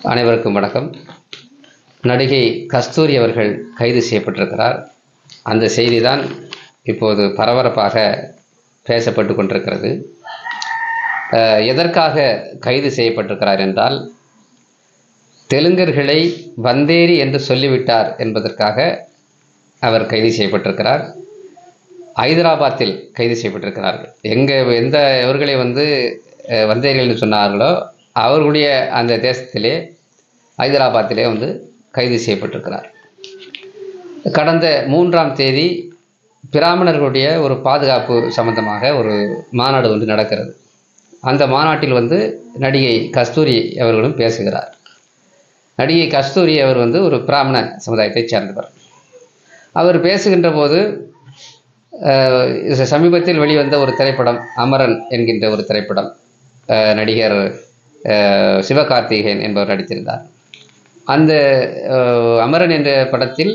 அனைவருக்கும் வணக்கம். நடிகை கஸ்தூரி அவர்கள் கைது செய்யப்பட்டிருக்கிறார். அந்த செய்தி தான் இப்போது பரபரப்பாக பேசப்பட்டு கொண்டிருக்கிறது. எதற்காக கைது செய்யப்பட்டிருக்கிறார் என்றால், தெலுங்கர்களை வந்தேரி என்று சொல்லிவிட்டார் என்பதற்காக அவர் கைது செய்யப்பட்டிருக்கிறார். ஹைதராபாத்தில் கைது செய்யப்பட்டிருக்கிறார்கள். எந்த எவர்களை வந்தேரிகள் என்று சொன்னார்களோ அவர்களுடைய அந்த தேசத்திலே ஹைதராபாத்திலே கைது செய்யப்பட்டிருக்கிறார். கடந்த 3ஆம் தேதி பிராமணர்களுடைய ஒரு பாதுகாப்பு சம்பந்தமாக ஒரு மாநாடு நடக்கிறது. அந்த மாநாட்டில் நடிகை கஸ்தூரி அவர்களும் பேசுகிறார். நடிகை கஸ்தூரி அவர் ஒரு பிராமண சமுதாயத்தைச் சேர்ந்தவர். அவர் பேசுகின்ற போது சமீபத்தில் வெளிவந்த ஒரு திரைப்படம் அமரன் என்கின்ற ஒரு திரைப்படம், நடிகர் சிவகார்த்திகேயன் என்பவர் நடித்திருந்தார். அந்த அமரன் என்ற படத்தில்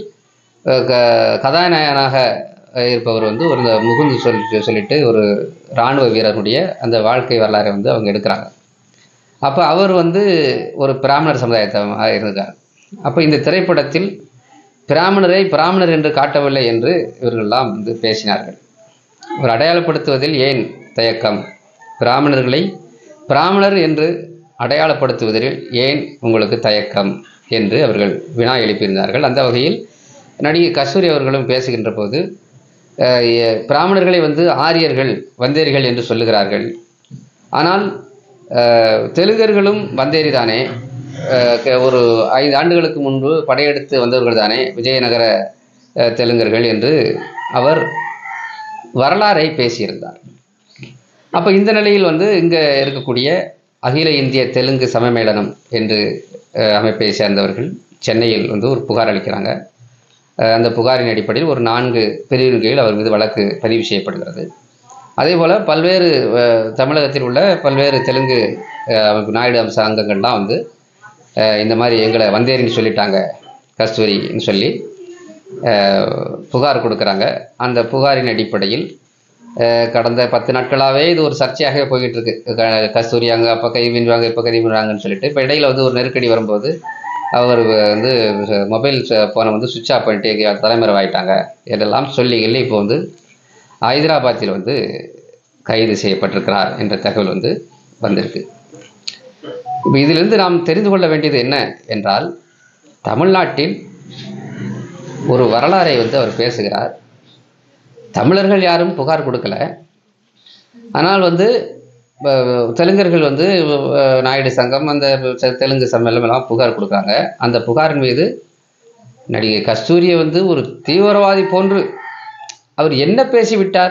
கதாநாயகனாக இருப்பவர் ஒரு முகுந்து சொல்லிட்டு ஒரு இராணுவ வீரருடைய அந்த வாழ்க்கை வரலாறை அவங்க எடுக்கிறாங்க. அப்போ அவர் ஒரு பிராமணர் சமுதாயத்தை இருந்தார். அப்போ இந்த திரைப்படத்தில் பிராமணரை பிராமணர் என்று காட்டவில்லை என்று இவர்களெல்லாம் பேசினார்கள். ஒரு அடையாளப்படுத்துவதில் ஏன் தயக்கம்? பிராமணர்களை பிராமணர் என்று அடையாளப்படுத்துவதில் ஏன் உங்களுக்கு தயக்கம் என்று அவர்கள் வினா எழுப்பியிருந்தார்கள். அந்த வகையில் நடிகை கஸ்தூரி அவர்களும் பேசுகின்ற போது, பிராமணர்களை ஆரியர்கள் வந்தேரிகள் என்று சொல்லுகிறார்கள். ஆனால் தெலுங்கர்களும் வந்தேரி தானே, ஒரு 5 ஆண்டுகளுக்கு முன்பு படையெடுத்து வந்தவர்கள் தானே விஜயநகர தெலுங்கர்கள் என்று அவர் வரலாறை பேசியிருந்தார். அப்போ இந்த நிலையில் இங்கே இருக்கக்கூடிய அகில இந்திய தெலுங்கு சம்மேளனம் என்று அமைப்பை சேர்ந்தவர்கள் சென்னையில் ஒரு புகார் அளிக்கிறாங்க. அந்த புகாரின் அடிப்படையில் ஒரு 4 பிரிவின் கீழ் அவர் மீது வழக்கு பதிவு செய்யப்படுகிறது. அதே போல் பல்வேறு தமிழகத்தில் உள்ள பல்வேறு தெலுங்கு நாயுடு அம்ச அங்கங்கள்லாம் இந்த மாதிரி எங்களை வந்தேரின்னு சொல்லிட்டாங்க கஸ்தூரின்னு சொல்லி புகார் கொடுக்குறாங்க. அந்த புகாரின் அடிப்படையில் கடந்த 10 நாட்களாகவே இது ஒரு சர்ச்சையாகவே போய்கிட்டு இருக்கு. கஸ்தூரி அங்கே அப்போ கை வின்வாங்க, இப்போ கை வின்வாங்கன்னு சொல்லிட்டு இப்போ இடையில் ஒரு நெருக்கடி வரும்போது அவர் மொபைல் ஃபோனை சுவிட்ச் ஆஃப் பண்ணிட்டு தலைமறைவாயிட்டாங்க என்றெல்லாம் சொல்லி இப்போ ஹைதராபாத்தில் கைது செய்யப்பட்டிருக்கிறார் என்ற தகவல் வந்திருக்கு. இப்போ இதிலிருந்து நாம் தெரிந்து கொள்ள வேண்டியது என்ன என்றால், தமிழ்நாட்டில் ஒரு வரலாறை அவர் பேசுகிறார். தமிழர்கள் யாரும் புகார் கொடுக்கல. ஆனால் தெலுங்கர்கள் நாயுடு சங்கம், அந்த தெலுங்கு சம்மேளனம் புகார் கொடுக்குறாங்க. அந்த புகாரின் மீது நடிகை கஸ்தூரியை ஒரு தீவிரவாதி போன்று அவர் என்ன பேசிவிட்டார்?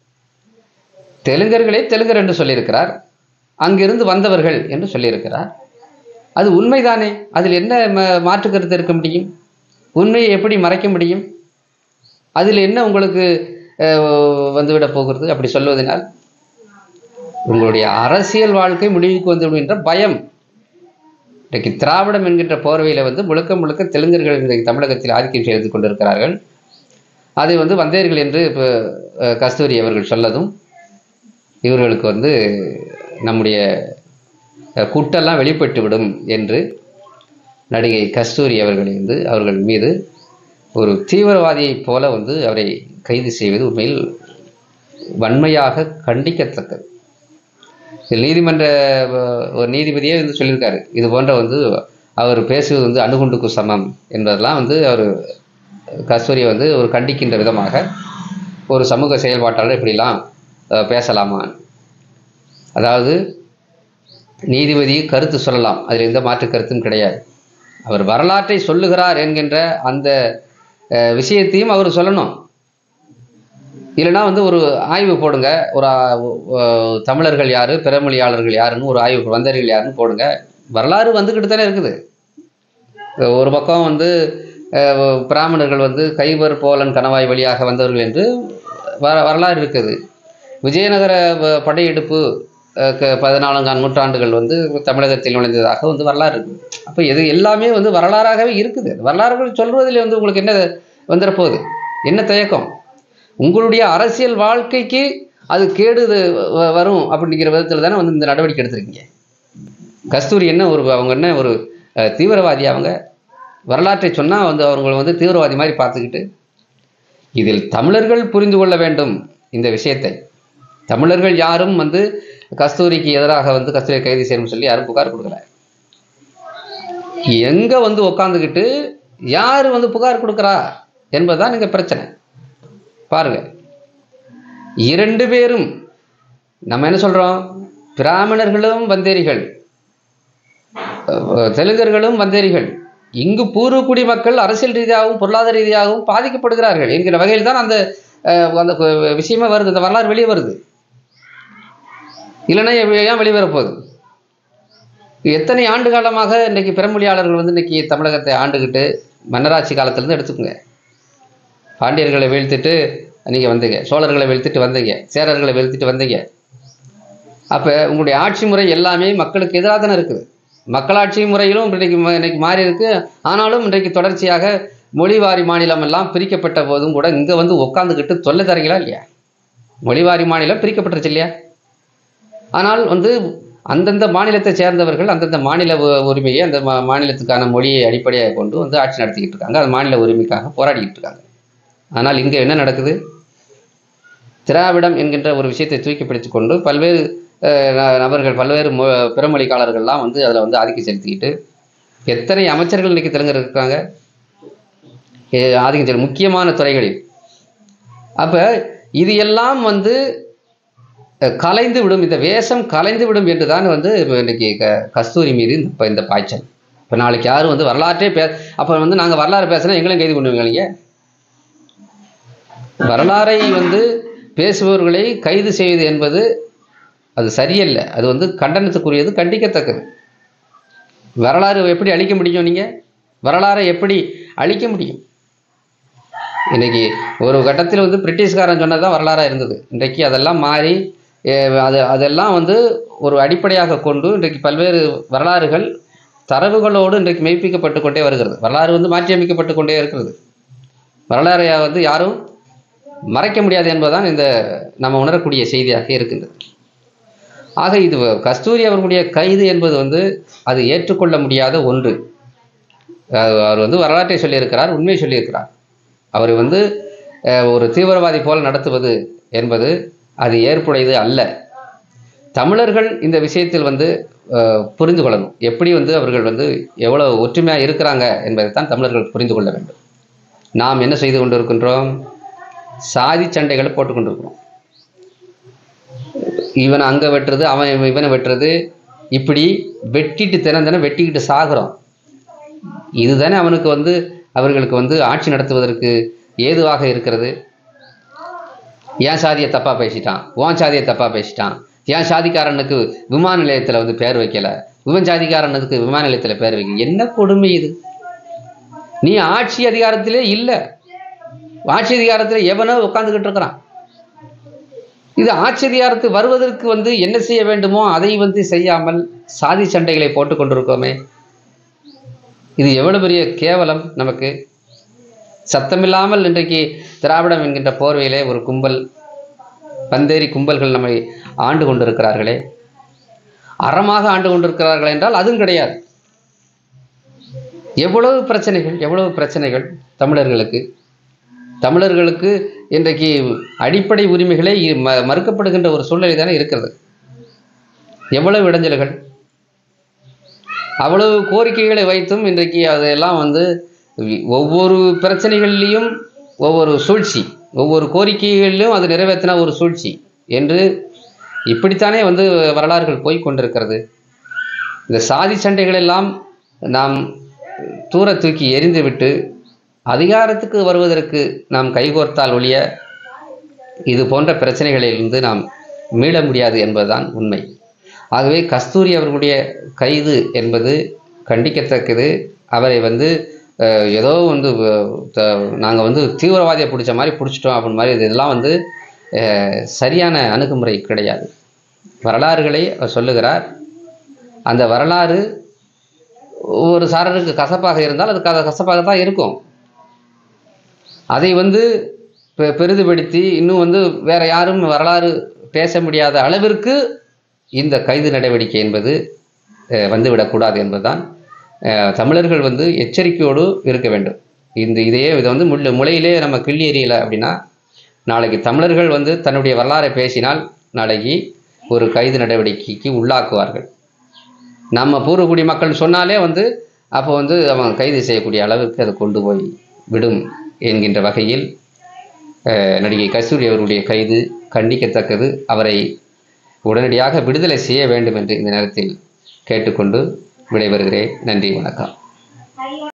தெலுங்கர்களே தெலுங்கர் என்று சொல்லியிருக்கிறார், அங்கிருந்து வந்தவர்கள் என்று சொல்லியிருக்கிறார். அது உண்மைதானே? அதில் என்ன மாற்று கருத்து இருக்க முடியும்? உண்மையை எப்படி மறைக்க முடியும்? அதில் என்ன உங்களுக்கு வந்துவிட போகிறது அப்படி சொல்வதனால்? உங்களுடைய அரசியல் வாழ்க்கை முடிவுக்கு வந்துவிடும் என்ற பயம். இன்றைக்கு திராவிடம் என்கின்ற போர்வையில் முழுக்க முழுக்க தெலுங்கர்கள் இன்றைக்கு தமிழகத்தில் ஆதிக்கம் செய்து கொண்டிருக்கிறார்கள். அதை வந்தேர்கள் என்று இப்போ கஸ்தூரி அவர்கள் சொல்லதும் இவர்களுக்கு நம்முடைய கூட்டெல்லாம் வெளிப்பட்டுவிடும் என்று நடிகை கஸ்தூரி அவர்களை அவர்கள் மீது ஒரு தீவிரவாதியைப் போல அவரை கைது செய்வது உண்மையில் வன்மையாக கண்டிக்கத்தக்கது. நீதிமன்ற ஒரு நீதிபதியே சொல்லியிருக்காரு, இது போன்ற அவர் பேசுவது அணுகுண்டுக்கு சமம் என்பதெல்லாம் அவர் கஸ்தூரியை ஒரு கண்டிக்கின்ற விதமாக ஒரு சமூக செயல்பாட்டாளர் இப்படிலாம் பேசலாமா? அதாவது நீதிபதி கருத்து சொல்லலாம், அதில் எந்த மாற்று கருத்தும் கிடையாது. அவர் வரலாற்றை சொல்லுகிறார் என்கின்ற அந்த விஷயத்தையும் அவர் சொல்லணும். இல்லைனா ஒரு ஆய்வு போடுங்க, ஒரு தமிழர்கள் யார், பிறமொழியாளர்கள் யாருன்னு ஒரு ஆய்வு, வந்தேரிகள் யாருன்னு போடுங்க. வரலாறு வந்துக்கிட்டு தானே இருக்குது. ஒரு பக்கம் பிராமணர்கள் கைபர் போலன் கணவாய் வழியாக வந்தவர்கள் என்று வரலாறு இருக்குது. விஜயநகர படையெடுப்பு 14ஆம் நூற்றாண்டுகள் தமிழகத்தில் நுழைந்ததாக வரலாறு இருக்குது. அப்போ இது எல்லாமே வரலாறாகவே இருக்குது. வரலாறுகள் சொல்வதில் உங்களுக்கு என்ன வந்துடப்போகுது? என்ன தயக்கம்? உங்களுடைய அரசியல் வாழ்க்கைக்கு அது கேடு வரும் அப்படிங்கிற விதத்தில் தானே இந்த நடவடிக்கை எடுத்திருக்கீங்க. கஸ்தூரி என்ன அவங்க என்ன தீவிரவாதி அவங்க. வரலாற்றை சொன்னால் வந்து அவங்களை வந்து தீவிரவாதி மாதிரி பார்த்துக்கிட்டு, இதில் தமிழர்கள் புரிந்து கொள்ள வேண்டும் இந்த விஷயத்தை. தமிழர்கள் யாரும் வந்து கஸ்தூரிக்கு எதிராக வந்து கஸ்தூரியை கைது செய்யணும்னு சொல்லி யாரும் புகார் கொடுக்கல. எங்க வந்து உட்காந்துக்கிட்டு யார் வந்து புகார் கொடுக்குறா என்பதுதான் இங்க பிரச்சனை. பாருங்க, 2 பேரும் நம்ம என்ன சொல்றோம், பிராமணர்களும் வந்தேரிகள், தெலுங்கர்களும் வந்தேரிகள். இங்கு பூர்வக்குடி மக்கள் அரசியல் ரீதியாகவும் பொருளாதார ரீதியாகவும் பாதிக்கப்படுகிறார்கள் என்கிற வகையில் தான் அந்த அந்த விஷயமே வருது, அந்த வரலாறு வெளியே வருது. இல்லைன்னா ஏன் வெளிவரப்போகுது? எத்தனை ஆண்டு காலமாக இன்றைக்கு பிறமொழியாளர்கள் வந்து இன்றைக்கி தமிழகத்தை ஆண்டுகிட்டு, மன்னராட்சி காலத்திலேருந்து எடுத்துக்கோங்க, பாண்டியர்களை வீழ்த்திட்டு நீங்கள் வந்தீங்க, சோழர்களை வீழ்த்திட்டு வந்தீங்க, சேரர்களை வீழ்த்திட்டு வந்தீங்க. அப்போ உங்களுடைய ஆட்சி முறை எல்லாமே மக்களுக்கு எதிராக தானே இருக்குது. மக்களாட்சி முறையிலும் இன்னைக்கு மாறி இருக்கு. ஆனாலும் இன்றைக்கு தொடர்ச்சியாக மொழிவாரி மாநிலம் எல்லாம் பிரிக்கப்பட்ட போதும் கூட இங்கே வந்து உட்காந்துக்கிட்டு தொல்லை தரீங்களா இல்லையா? மொழிவாரி மாநிலம் பிரிக்கப்பட்டுருச்சு இல்லையா? ஆனால் வந்து அந்தந்த மாநிலத்தை சேர்ந்தவர்கள் அந்தந்த மாநில உரிமையை, அந்த மாநிலத்துக்கான மொழியை அடிப்படையாக கொண்டு வந்து ஆட்சி நடத்திக்கிட்டு இருக்காங்க. அது மாநில உரிமைக்காக போராடிக்கிட்டு இருக்காங்க. ஆனால் இங்கே என்ன நடக்குது? திராவிடம் என்கின்ற ஒரு விஷயத்தை தூக்கி பிடித்து கொண்டு பல்வேறு நபர்கள், பல்வேறு பிறமொழிக்காரர்கள்லாம் வந்து அதில் வந்து ஆதிக்கம் செலுத்திக்கிட்டு, எத்தனை அமைச்சர்கள் இன்றைக்கி தெலுங்கர் இருக்காங்க ஆதிக்கம் செலுத்த முக்கியமான துறைகளில். அப்போ இது எல்லாம் வந்து கலைந்து விடும், இந்த வேஷம் கலைந்து விடும் என்று தான் வந்து இன்னைக்கு கஸ்தூரி மீது இந்த பாய்ச்சல். இப்போ நாளைக்கு யாரும் வந்து வரலாற்றே அப்போ வந்து நாங்கள் வரலாறு பேசினா எங்களையும் கைது பண்ணுவீங்க. வரலாறை வந்து பேசுபவர்களை கைது செய்வது என்பது அது சரியல்ல. அது வந்து கண்டனத்துக்குரியது, கண்டிக்கத்தக்கது. வரலாறு எப்படி அழிக்க முடியும்? நீங்கள் வரலாறை எப்படி அழிக்க முடியும்? இன்னைக்கு ஒரு கட்டத்தில் வந்து பிரிட்டிஷ்காரன் சொன்னதான் வரலாறாக இருந்தது. இன்றைக்கு அதெல்லாம் மாறி அதெல்லாம் வந்து ஒரு அடிப்படையாக கொண்டு இன்றைக்கு பல்வேறு வரலாறுகள் தரவுகளோடு இன்றைக்கு மெய்ப்பிக்கப்பட்டு கொண்டே வருகிறது. வரலாறு வந்து மாற்றி அமைக்கப்பட்டு கொண்டே இருக்கிறது. வரலாறை வந்து யாரும் மறைக்க முடியாது என்பதுதான் இந்த நம்ம உணரக்கூடிய செய்தியாக இருக்கின்றது. ஆக இது கஸ்தூரி அவர்களுடைய கைது என்பது வந்து அது ஏற்றுக்கொள்ள முடியாத ஒன்று. அவர் வந்து வரலாற்றை சொல்லியிருக்கிறார், உண்மையை சொல்லியிருக்கிறார். அவர் வந்து ஒரு தீவிரவாதி போல் நடத்துவது என்பது அது ஏற்புடையது அல்ல. தமிழர்கள் இந்த விஷயத்தில் வந்து புரிந்து கொள்ளணும். எப்படி வந்து அவர்கள் வந்து எவ்வளவு ஒற்றுமையாக இருக்கிறாங்க என்பதை தான் தமிழர்கள் புரிந்து கொள்ள வேண்டும். நாம் என்ன செய்து கொண்டிருக்கின்றோம்? சாதி சண்டைகளை போட்டுக்கொண்டிருக்கிறோம். இவனை அங்கே வெட்டுறது, அவன் இவனை வெட்டுறது, இப்படி வெட்டிட்டு தினம் வெட்டிக்கிட்டு சாகிறோம். இதுதானே அவனுக்கு வந்து அவர்களுக்கு வந்து ஆட்சி நடத்துவதற்கு ஏதுவாக இருக்கிறது. ஏன் சாதியை தப்பாக பேசிட்டான், உன் சாதியை தப்பாக பேசிட்டான், ஏன் சாதிக்காரனுக்கு விமான நிலையத்தில் வந்து பேர் வைக்கலை, இவன் சாதிக்காரனுக்கு விமான நிலையத்தில் பேர் வைக்கல. என்ன கொடுமை இது? நீ ஆட்சி அதிகாரத்திலே இல்லை, ஆட்சி அதிகாரத்தில் எவனோ உட்காந்துக்கிட்டு இருக்கிறான். இது ஆட்சி அதிகாரத்துக்கு வருவதற்கு வந்து என்ன செய்ய வேண்டுமோ அதை வந்து செய்யாமல் சாதி சண்டைகளை போட்டுக் கொண்டிருக்கோமே. இது எவ்வளவு பெரிய கேவலம் நமக்கு. சத்தமில்லாமல் இன்றைக்கு திராவிடம் என்கின்ற போர்வையிலே ஒரு கும்பல், பந்தேரி கும்பல்கள் நம்மை ஆண்டு கொண்டிருக்கிறார்களே, அறமாக ஆண்டு கொண்டிருக்கிறார்கள் என்றால் அதுவும் கிடையாது. எவ்வளவு பிரச்சனைகள் தமிழர்களுக்கு இன்றைக்கு அடிப்படை உரிமைகளை மறுக்கப்படுகின்ற ஒரு சூழ்நிலை தானே இருக்கிறது. எவ்வளவு இடைஞ்சல்கள், அவ்வளவு கோரிக்கைகளை வைத்தும் இன்றைக்கு அதையெல்லாம் வந்து ஒவ்வொரு பிரச்சனைகளிலையும் ஒவ்வொரு சூழ்ச்சி, ஒவ்வொரு கோரிக்கைகளிலும் அது நிறைவேற்றின ஒரு சூழ்ச்சி என்று இப்படித்தானே வந்து வரலாறுகள் போய்கொண்டிருக்கிறது. இந்த சாதி சண்டைகள் எல்லாம் நாம் தூர தூக்கி எறிந்துவிட்டு அதிகாரத்துக்கு வருவதற்கு நாம் கைகோர்த்தால் ஒழிய இது போன்ற பிரச்சனைகளிலிருந்து நாம் மீள முடியாது என்பதுதான் உண்மை. ஆகவே கஸ்தூரி அவர்களுடைய கைது என்பது கண்டிக்கத்தக்கது. அவரை வந்து ஏதோ வந்து நாங்கள் வந்து தீவிரவாதியை பிடிச்ச மாதிரி பிடிச்சிட்டோம் அப்படின்னு மாதிரி இதெல்லாம் வந்து சரியான அணுகுமுறை கிடையாது. வரலாறுகளை அவர் சொல்லுகிறார். அந்த வரலாறு ஒரு சாரருக்கு கசப்பாக இருந்தால் அது கசப்பாக தான் இருக்கும். அதை வந்து பெரிதுபடுத்தி இன்னும் வந்து வேற யாரும் வரலாறு பேச முடியாத அளவிற்கு இந்த கைது நடவடிக்கை என்பது வந்துவிடக்கூடாது என்பதுதான் தமிழர்கள் வந்து எச்சரிக்கையோடு இருக்க வேண்டும். இதை வந்து முளையிலே நம்ம கிள்ளி எறியலை அப்படின்னா நாளைக்கு தமிழர்கள் வந்து தன்னுடைய வரலாறை பேசினால் நாளைக்கு ஒரு கைது நடவடிக்கைக்கு உள்ளாக்குவார்கள். நம்ம பூர்வக்குடி மக்கள் சொன்னாலே வந்து அப்போ வந்து அவன் கைது செய்யக்கூடிய அளவுக்கு அதை கொண்டு போய் விடும் என்கின்ற வகையில் நடிகை கஸ்தூரி அவருடைய கைது கண்டிக்கத்தக்கது. அவரை உடனடியாக விடுதலை செய்ய வேண்டும் என்று இந்த நேரத்தில் கேட்டுக்கொண்டு விடைபெறுகிறேன். நன்றி, வணக்கம்.